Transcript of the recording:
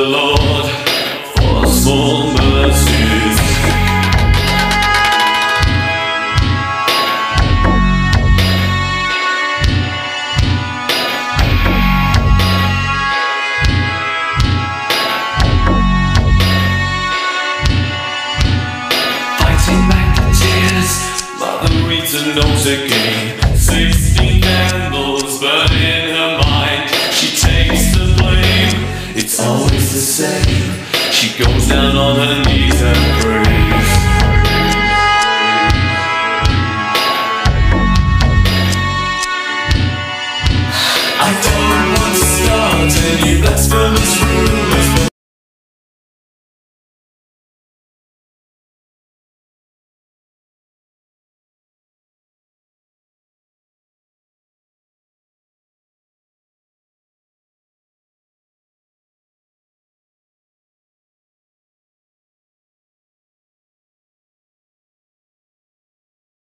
Lord for small mercies. Fighting back the tears, Mother reads a note again. 16 candles burn in her mind. She takes the blame, it's always the same. She goes down on her knees and prays. I don't want to start any blasphemous rumors,